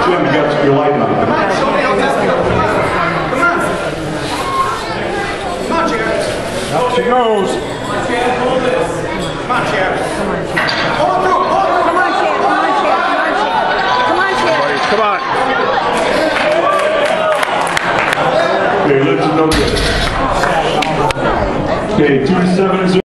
Jim, you got your light on. Come on, Chad. Up she goes. Come on, Chad. Hold this. Come on, Chad. Hold it through. Hold it. Come on, Chad. Come on, Chad. Come on, Chad. Come on, Chad. Come on. Okay, let's know good. Okay, 270.